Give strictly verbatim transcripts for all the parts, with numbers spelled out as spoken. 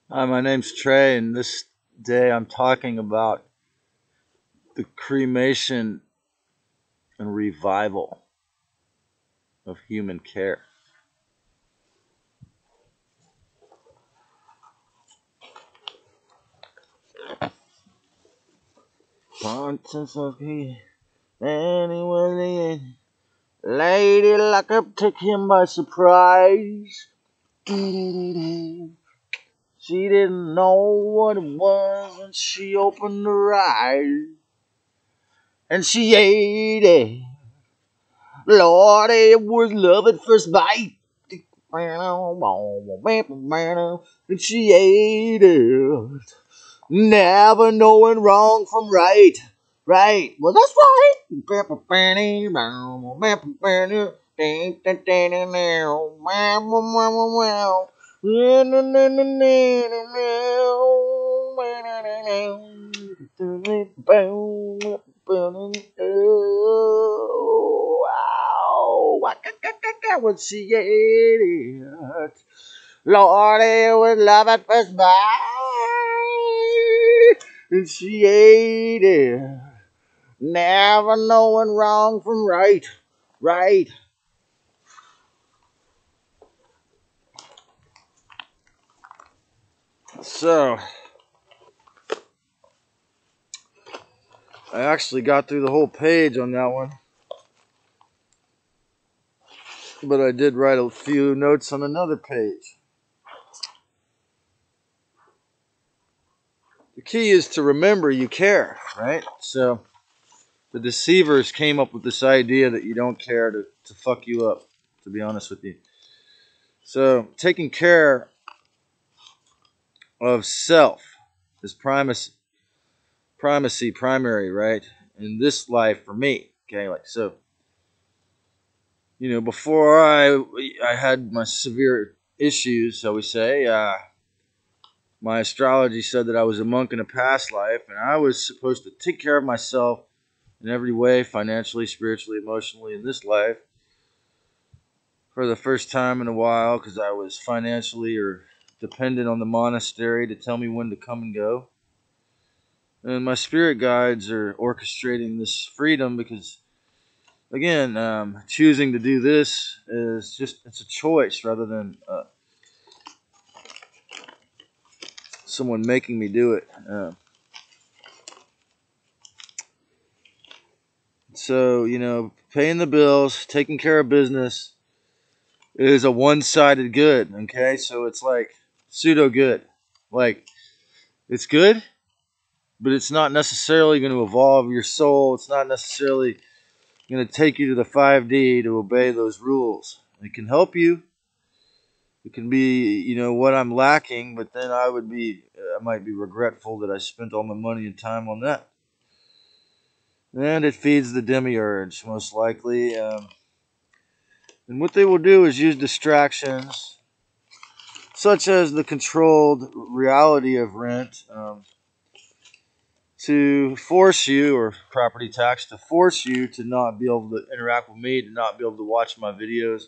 Hi, my name's Trey, and this day I'm talking about the cremation and revival of human care. Pontius of he, and he was in. Lady Lockup took him by surprise. She didn't know what it was when she opened her eyes. And she ate it. Lord, it was love at first bite. And she ate it, never knowing wrong from right. Right. Well, that's right. When she ate it. Lord, it was love at first bite. And she ate it, never knowing wrong from right. Right. So, I actually got through the whole page on that one. But I did write a few notes on another page. The key is to remember you care, right? So, the deceivers came up with this idea that you don't care to, to fuck you up, to be honest with you. So, taking care of self is primacy, primacy, primary, right? In this life for me, okay? Like, so, you know, before I I had my severe issues, shall we say, uh, my astrology said that I was a monk in a past life, and I was supposed to take care of myself in every way, financially, spiritually, emotionally, in this life for the first time in a while, because I was financially or dependent on the monastery to tell me when to come and go. And my spirit guides are orchestrating this freedom because, again, um, choosing to do this is just, it's a choice rather than uh, someone making me do it. Uh, so, you know, paying the bills, taking care of business is a one sided good, okay? So it's like pseudo good. Like, it's good, but it's not necessarily going to evolve your soul. It's not necessarily going to take you to the five D to obey those rules. It can help you. It can be, you know, what I'm lacking, but then I would be, I might be regretful that I spent all my money and time on that. And it feeds the demiurge, most likely. Um, and what they will do is use distractions, such as the controlled reality of rent, um, to force you, or property tax, to force you to not be able to interact with me, to not be able to watch my videos,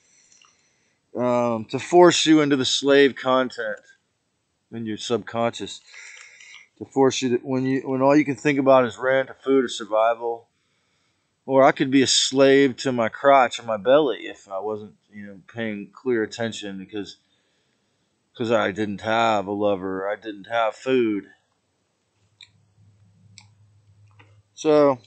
um, to force you into the slave content in your subconscious, to force you to, when you when all you can think about is rent or food or survival, or I could be a slave to my crotch or my belly if I wasn't, you know, paying clear attention because because I didn't have a lover, I didn't have food. So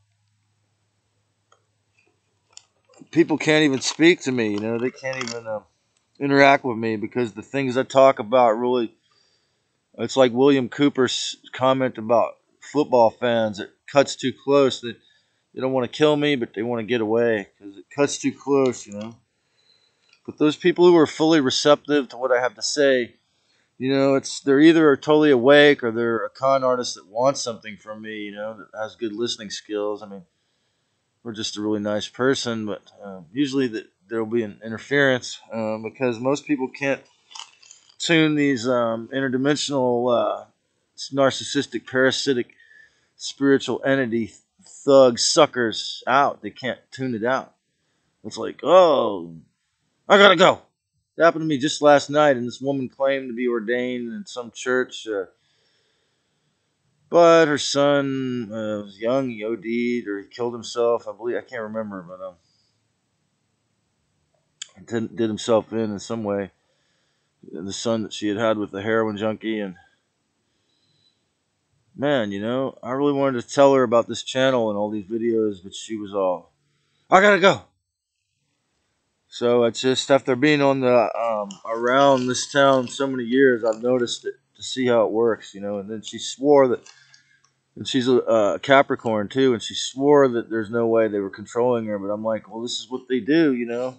people can't even speak to me, you know, they can't even uh, interact with me because the things I talk about really, it's like William Cooper's comment about football fans. It cuts too close. They, they don't want to kill me, but they want to get away because it cuts too close, you know. But those people who are fully receptive to what I have to say, you know, it's they're either totally awake or they're a con artist that wants something from me, you know, that has good listening skills. I mean, we're just a really nice person, but uh, usually that there will be an interference um, because most people can't tune these um, interdimensional, uh, narcissistic, parasitic, spiritual entity thug suckers out. They can't tune it out. It's like, oh, I gotta go. It happened to me just last night, and this woman claimed to be ordained in some church, uh, but her son uh, was young. He O D'd or he killed himself. I believe I can't remember, but um, did, did himself in in some way. The son that she had had with the heroin junkie, and man, you know, I really wanted to tell her about this channel and all these videos, but she was all, "I gotta go." So it's just after being on the um, around this town so many years, I've noticed it to see how it works, you know. And then she swore that, and she's a uh, Capricorn too, and she swore that there's no way they were controlling her. But I'm like, well, this is what they do, you know.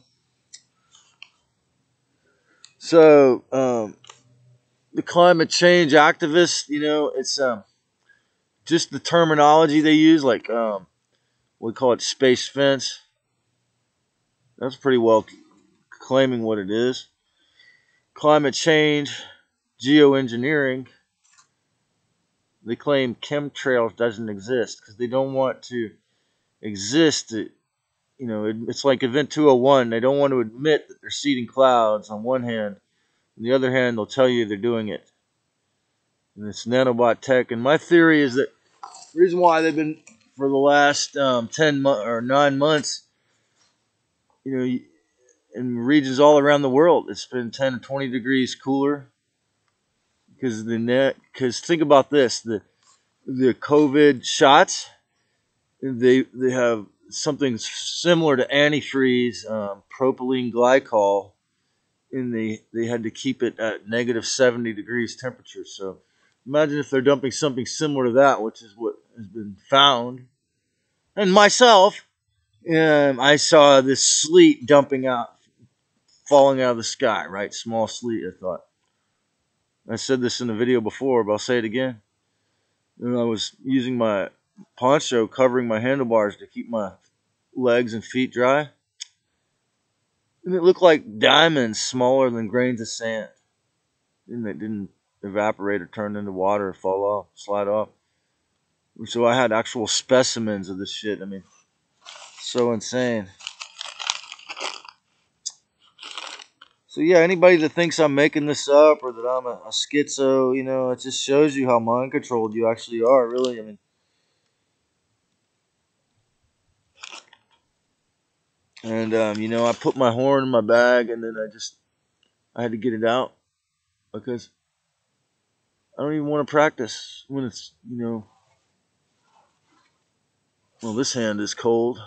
So um, the climate change activists, you know, it's um, just the terminology they use, like um, we call it space fence. That's pretty well claiming what it is. Climate change, geoengineering. They claim chemtrails doesn't exist because they don't want to exist. You know, it's like Event two oh one. They don't want to admit that they're seeding clouds on one hand. On the other hand, they'll tell you they're doing it. And it's nanobot tech. And my theory is that the reason why they've been, for the last um, ten mo- or nine months, you know, in regions all around the world, it's been ten or twenty degrees cooler. Because the net, because think about this, the the COVID shots, they they have something similar to antifreeze, um, propylene glycol, and they they had to keep it at negative seventy degrees temperature. So imagine if they're dumping something similar to that, which is what has been found. And myself, um, I saw this sleet dumping out, falling out of the sky, right? Small sleet, I thought. I said this in a video before, but I'll say it again. And I was using my poncho covering my handlebars to keep my legs and feet dry. And it looked like diamonds smaller than grains of sand. And it didn't evaporate or turn into water or fall off, slide off. So I had actual specimens of this shit. I mean, so insane. So yeah, anybody that thinks I'm making this up or that I'm a, a schizo, you know, it just shows you how mind controlled you actually are, really. I mean, and um, you know, I put my horn in my bag, and then I just I had to get it out because I don't even want to practice when it's, you know, well, this hand is cold.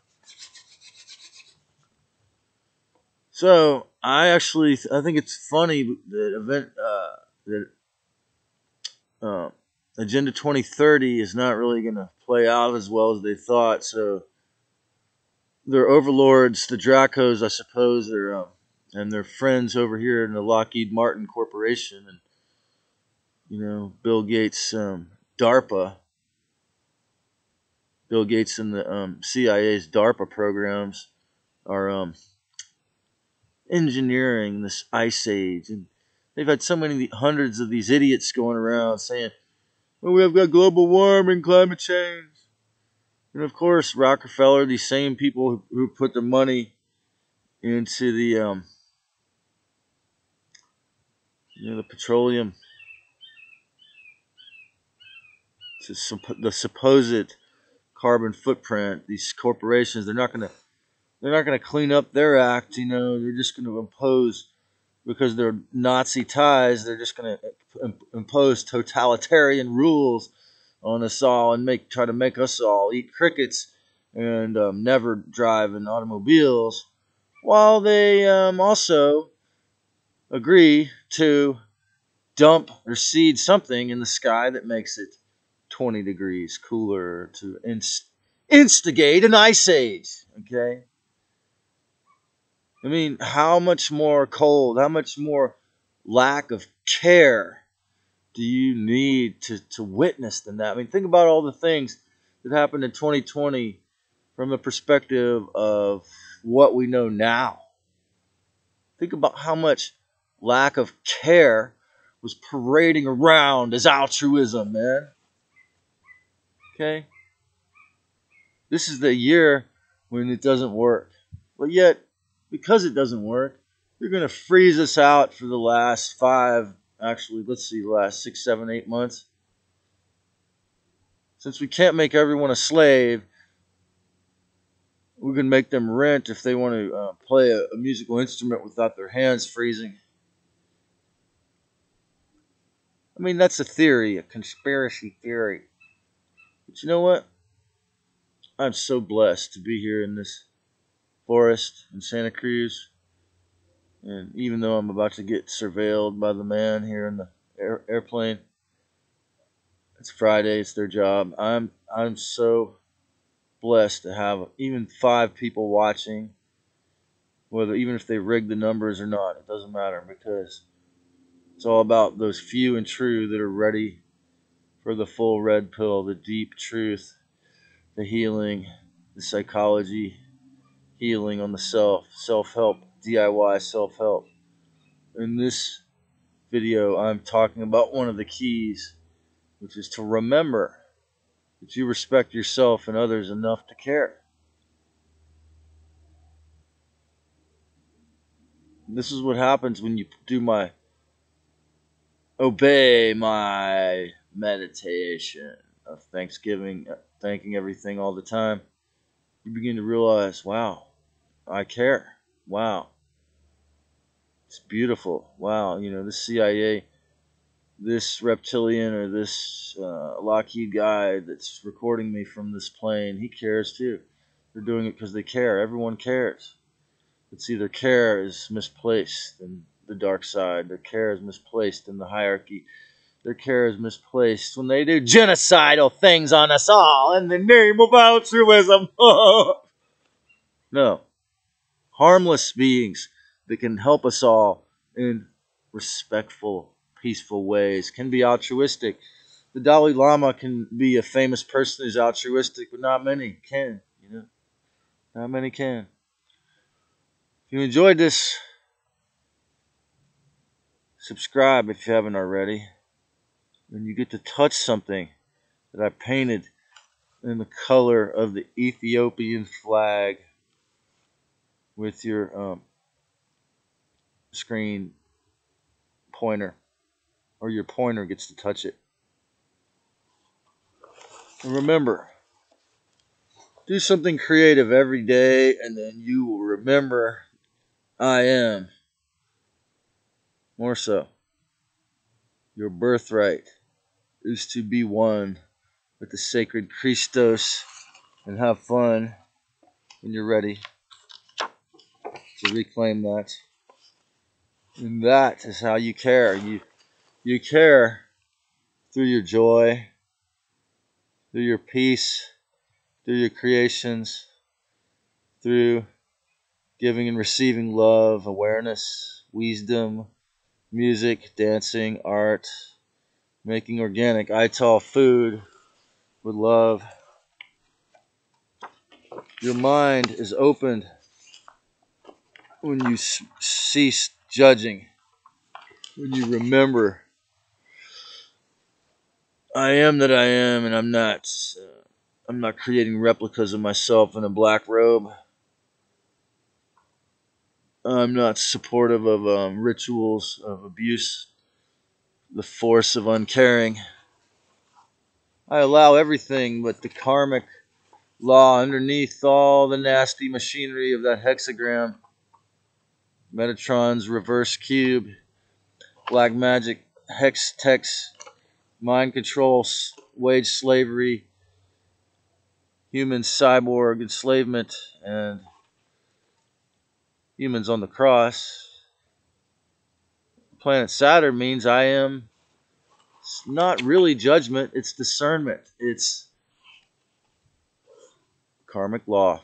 So I actually I think it's funny that event uh, that uh, Agenda twenty thirty is not really going to play out as well as they thought. So their overlords, the Dracos, I suppose, are um, and their friends over here in the Lockheed Martin Corporation, and you know Bill Gates, um, DARPA, Bill Gates and the um, C I A's DARPA programs are um, engineering this ice age, and they've had so many hundreds of these idiots going around saying, "Well, we have got global warming, climate change," and of course Rockefeller, these same people who, who put the money into the um, you know the petroleum, to supp- the supposed carbon footprint. These corporations, they're not gonna they're not gonna clean up their act. You know, they're just gonna impose, because they're Nazi ties. They're just gonna impose totalitarian rules on us all and make try to make us all eat crickets and um, never drive in automobiles, while they um, also agree to dump or seed something in the sky that makes it twenty degrees cooler to inst- instigate an ice age. Okay? I mean, how much more cold, how much more lack of care do you need to, to witness than that? I mean, think about all the things that happened in twenty twenty from the perspective of what we know now. Think about how much lack of care was parading around as altruism, man. Okay? This is the year when it doesn't work. But yet, because it doesn't work, You're going to freeze us out for the last five, actually, let's see, the last six, seven, eight months. Since we can't make everyone a slave, we can make them rent if they want to uh, play a, a musical instrument without their hands freezing. I mean, that's a theory, a conspiracy theory. But you know what? I'm so blessed to be here in this forest in Santa Cruz. And even though I'm about to get surveilled by the man here in the air, airplane, it's Friday, it's their job. I'm I'm so blessed to have even five people watching, whether even if they rig the numbers or not, it doesn't matter, because it's all about those few and true that are ready for the full red pill, the deep truth, the healing, the psychology, healing on the self, self-help, D I Y self-help. In this video, I'm talking about one of the keys, which is to remember that you respect yourself and others enough to care. This is what happens when you do my obey my meditation of Thanksgiving, thanking everything all the time. You begin to realize, wow, I care. Wow, it's beautiful. Wow, you know, this C I A, this reptilian or this uh, Lockheed guy that's recording me from this plane, he cares too. They're doing it because they care. Everyone cares. It's either care is misplaced in the dark side, their care is misplaced in the hierarchy, their care is misplaced when they do genocidal things on us all in the name of altruism. No. Harmless beings that can help us all in respectful, peaceful ways, can be altruistic. The Dalai Lama can be a famous person who's altruistic, but not many can, you know. Not many can. If you enjoyed this, subscribe if you haven't already. And you get to touch something that I painted in the color of the Ethiopian flag with your um, screen pointer, or your pointer gets to touch it. And remember, do something creative every day, and then you will remember I am. More so, your birthright is to be one with the sacred Christos and have fun when you're ready to reclaim that. And that is how you care. You you care through your joy, through your peace, through your creations, through giving and receiving love, awareness, wisdom, music, dancing, art, making organic I T A L food with love. Your mind is opened when you cease judging, when you remember, I am that I am, and I'm not. Uh, I'm not creating replicas of myself in a black robe. I'm not supportive of um, rituals of abuse, the force of uncaring. I allow everything but the karmic law underneath all the nasty machinery of that hexagram. Metatron's reverse cube, black magic, hex text, mind control, wage slavery, human cyborg enslavement, and humans on the cross. Planet Saturn means I am. It's not really judgment, it's discernment. It's karmic law,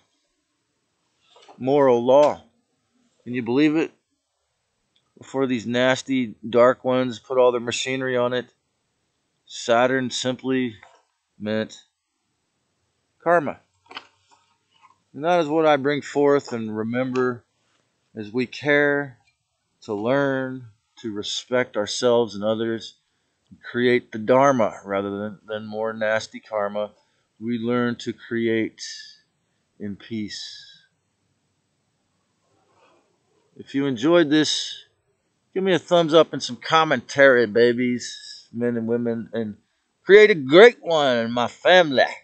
moral law. Can you believe it? Before these nasty dark ones put all their machinery on it, Saturn simply meant karma. And that is what I bring forth and remember as we care to learn to respect ourselves and others, and create the Dharma rather than, than more nasty karma. We learn to create in peace. If you enjoyed this, give me a thumbs up and some commentary, babies, men and women, and create a great one, my family.